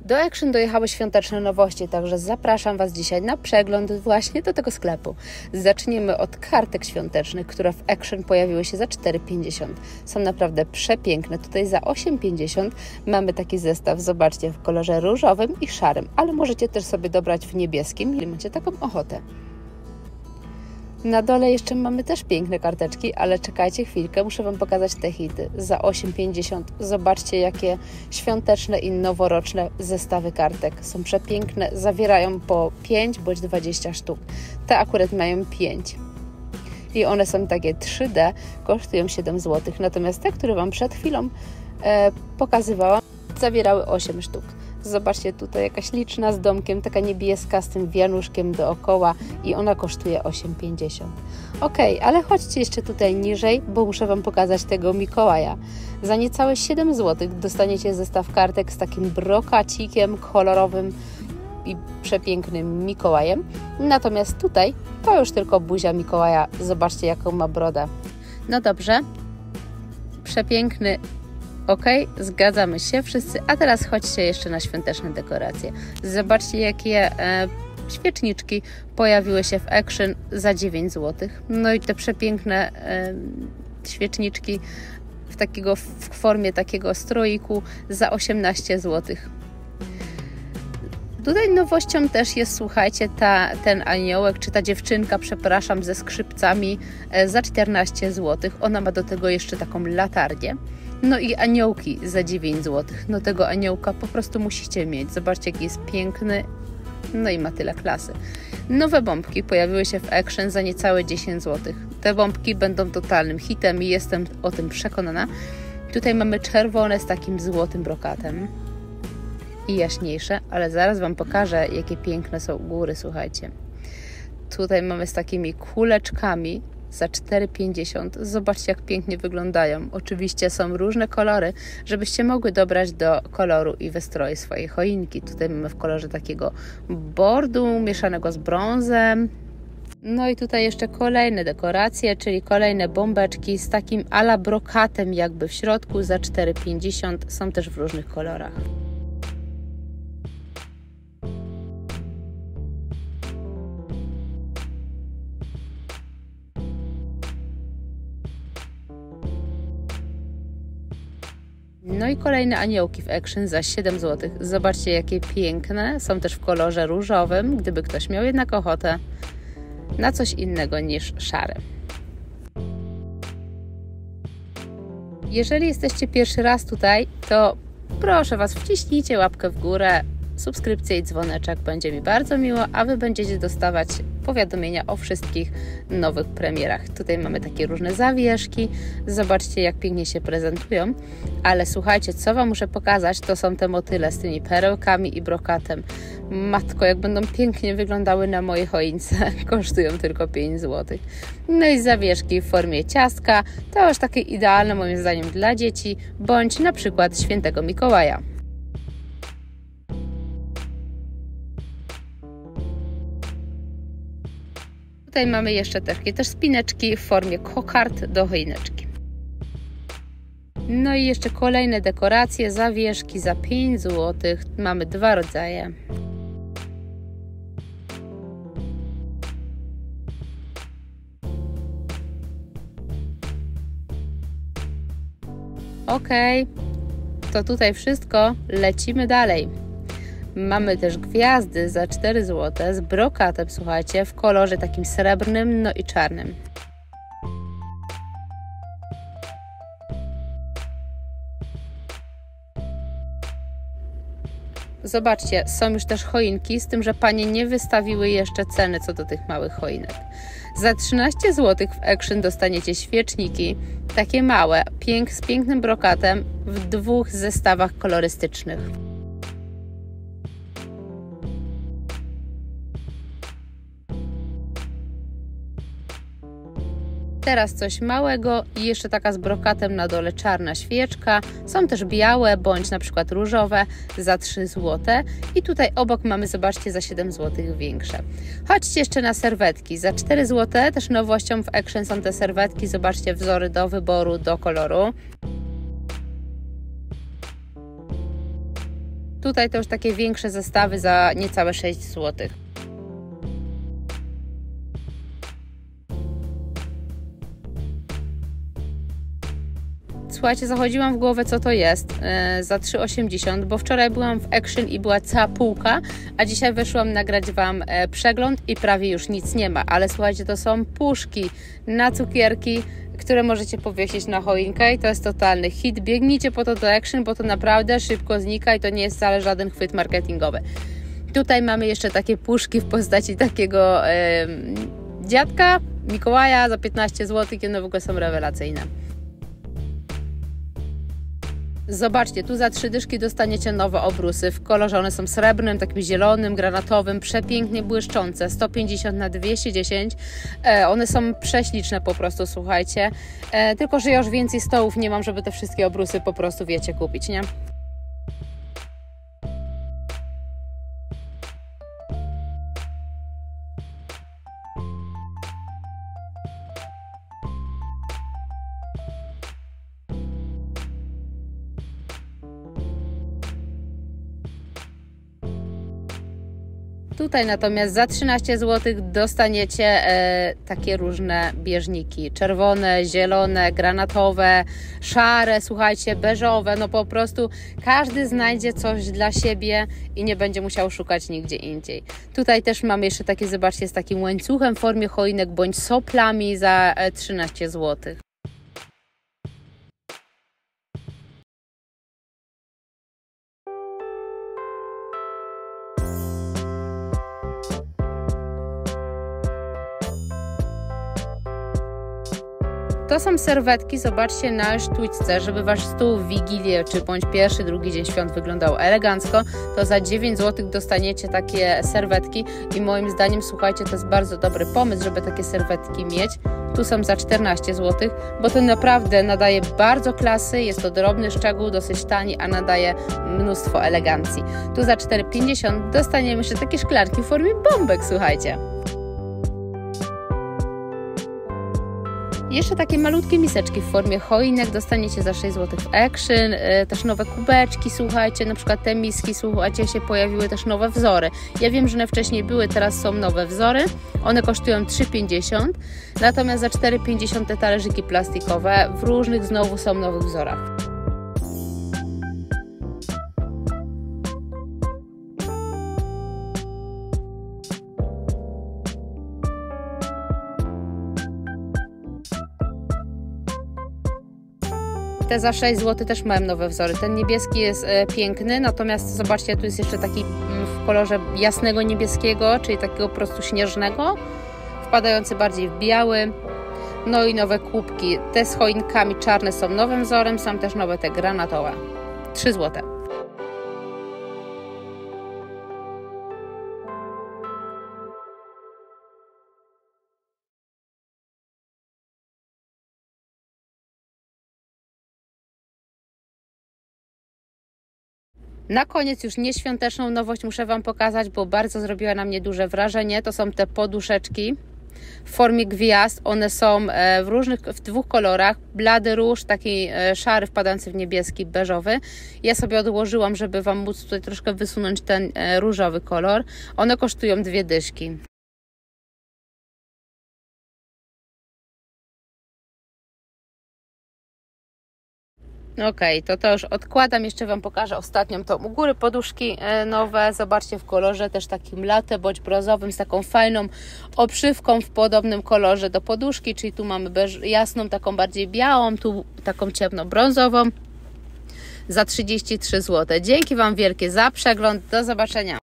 Do Action dojechały świąteczne nowości, także zapraszam Was dzisiaj na przegląd właśnie do tego sklepu. Zaczniemy od kartek świątecznych, które w Action pojawiły się za 4,50. Są naprawdę przepiękne. Tutaj za 8,50 mamy taki zestaw, zobaczcie, w kolorze różowym i szarym, ale możecie też sobie dobrać w niebieskim, jeśli macie taką ochotę. Na dole jeszcze mamy też piękne karteczki, ale czekajcie chwilkę, muszę Wam pokazać te hity. Za 8,50 zobaczcie, jakie świąteczne i noworoczne zestawy kartek. Są przepiękne, zawierają po 5 bądź 20 sztuk. Te akurat mają 5. I one są takie 3D, kosztują 7 zł. Natomiast te, które Wam przed chwilą pokazywałam, zawierały 8 sztuk. Zobaczcie, tutaj jakaś liczna z domkiem, taka niebieska z tym wianuszkiem dookoła i ona kosztuje 8,50. Ok, ale chodźcie jeszcze tutaj niżej, bo muszę Wam pokazać tego Mikołaja. Za niecałe 7 zł dostaniecie zestaw kartek z takim brokacikiem kolorowym i przepięknym Mikołajem. Natomiast tutaj to już tylko buzia Mikołaja. Zobaczcie, jaką ma brodę. No dobrze, przepiękny. Ok, zgadzamy się wszyscy, a teraz chodźcie jeszcze na świąteczne dekoracje. Zobaczcie, jakie świeczniczki pojawiły się w Action za 9 zł. No i te przepiękne świeczniczki w formie takiego stroiku za 18 zł. Tutaj nowością też jest, słuchajcie, ten aniołek, czy ta dziewczynka, przepraszam, ze skrzypcami za 14 zł. Ona ma do tego jeszcze taką latarnię. No i aniołki za 9 zł. No tego aniołka po prostu musicie mieć. Zobaczcie, jaki jest piękny. No i ma tyle klasy. Nowe bombki pojawiły się w Action za niecałe 10 zł. Te bombki będą totalnym hitem i jestem o tym przekonana. Tutaj mamy czerwone z takim złotym brokatem i jaśniejsze, ale zaraz Wam pokażę, jakie piękne są góry, słuchajcie. Tutaj mamy z takimi kuleczkami za 4,50. Zobaczcie, jak pięknie wyglądają. Oczywiście są różne kolory, żebyście mogły dobrać do koloru i wystroju swojej choinki. Tutaj mamy w kolorze takiego bordu mieszanego z brązem. No i tutaj jeszcze kolejne dekoracje, czyli kolejne bombeczki z takim ala brokatem jakby w środku za 4,50. Są też w różnych kolorach. No i kolejne aniołki w Action za 7 zł. Zobaczcie, jakie piękne. Są też w kolorze różowym, gdyby ktoś miał jednak ochotę na coś innego niż szary. Jeżeli jesteście pierwszy raz tutaj, to proszę Was, wciśnijcie łapkę w górę, subskrypcję i dzwoneczek. Będzie mi bardzo miło, a Wy będziecie dostawać powiadomienia o wszystkich nowych premierach. Tutaj mamy takie różne zawieszki. Zobaczcie, jak pięknie się prezentują. Ale słuchajcie, co Wam muszę pokazać, to są te motyle z tymi perełkami i brokatem. Matko, jak będą pięknie wyglądały na mojej choince. Kosztują tylko 5 zł. No i zawieszki w formie ciastka. To już takie idealne moim zdaniem dla dzieci, bądź na przykład świętego Mikołaja. Tutaj mamy jeszcze takie też spineczki w formie kokard do choineczki. No i jeszcze kolejne dekoracje, zawieszki za 5 zł. Mamy 2 rodzaje. Ok, to tutaj wszystko. Lecimy dalej. Mamy też gwiazdy za 4 zł z brokatem, słuchajcie, w kolorze takim srebrnym, no i czarnym. Zobaczcie, są już też choinki, z tym, że panie nie wystawiły jeszcze ceny co do tych małych choinek. Za 13 zł w Action dostaniecie świeczniki, takie małe, z pięknym brokatem w 2 zestawach kolorystycznych. Teraz coś małego i jeszcze taka z brokatem na dole czarna świeczka. Są też białe bądź na przykład różowe za 3 zł. I tutaj obok mamy, zobaczcie, za 7 zł większe. Chodźcie jeszcze na serwetki. Za 4 zł też nowością w Action są te serwetki. Zobaczcie, wzory do wyboru, do koloru. Tutaj to już takie większe zestawy za niecałe 6 zł. Słuchajcie, zachodziłam w głowę, co to jest za 3,80, bo wczoraj byłam w Action i była cała półka, a dzisiaj weszłam nagrać Wam przegląd i prawie już nic nie ma. Ale słuchajcie, to są puszki na cukierki, które możecie powiesić na choinkę i to jest totalny hit. Biegnijcie po to do Action, bo to naprawdę szybko znika i to nie jest wcale żaden chwyt marketingowy. Tutaj mamy jeszcze takie puszki w postaci takiego dziadka, Mikołaja za 15 zł, one w ogóle są rewelacyjne. Zobaczcie, tu za 3 dyszki dostaniecie nowe obrusy w kolorze, one są srebrnym, takim zielonym, granatowym, przepięknie błyszczące, 150 na 210, one są prześliczne po prostu, słuchajcie, tylko że ja już więcej stołów nie mam, żeby te wszystkie obrusy po prostu, wiecie, kupić, nie? Tutaj natomiast za 13 zł dostaniecie takie różne bieżniki. Czerwone, zielone, granatowe, szare, słuchajcie, beżowe. No po prostu każdy znajdzie coś dla siebie i nie będzie musiał szukać nigdzie indziej. Tutaj też mamy jeszcze takie, zobaczcie, z takim łańcuchem w formie choinek bądź soplami za 13 zł. To są serwetki, zobaczcie, na sztućce, żeby Wasz stół w Wigilię, czy bądź pierwszy, drugi dzień świąt wyglądał elegancko, to za 9 zł dostaniecie takie serwetki i moim zdaniem, słuchajcie, to jest bardzo dobry pomysł, żeby takie serwetki mieć. Tu są za 14 zł, bo to naprawdę nadaje bardzo klasy, jest to drobny szczegół, dosyć tani, a nadaje mnóstwo elegancji. Tu za 4,50 dostaniemy jeszcze takie szklanki w formie bombek, słuchajcie. Jeszcze takie malutkie miseczki w formie choinek dostaniecie za 6 zł w Action, też nowe kubeczki, słuchajcie, na przykład te miski, słuchajcie, się pojawiły też nowe wzory. Ja wiem, że one wcześniej były, teraz są nowe wzory, one kosztują 3,50, natomiast za 4,50 te talerzyki plastikowe w różnych znowu są nowych wzorach. Te za 6 zł też mają nowe wzory. Ten niebieski jest piękny, natomiast zobaczcie, tu jest jeszcze taki w kolorze jasnego niebieskiego, czyli takiego po prostu śnieżnego, wpadający bardziej w biały. No i nowe kubki. Te z choinkami czarne są nowym wzorem, są też nowe te granatowe. 3 zł. Na koniec już nieświąteczną nowość muszę Wam pokazać, bo bardzo zrobiła na mnie duże wrażenie. To są te poduszeczki w formie gwiazd. One są w 2 kolorach. Blady róż, taki szary wpadający w niebieski, beżowy. Ja sobie odłożyłam, żeby Wam móc tutaj troszkę wysunąć ten różowy kolor. One kosztują 2 dyszki. Ok, to już odkładam, jeszcze Wam pokażę ostatnią tą u góry poduszki nowe, zobaczcie, w kolorze też takim latte bądź brązowym z taką fajną obszywką w podobnym kolorze do poduszki, czyli tu mamy jasną, taką bardziej białą, tu taką ciemno-brązową za 33 zł. Dzięki Wam wielkie za przegląd, do zobaczenia.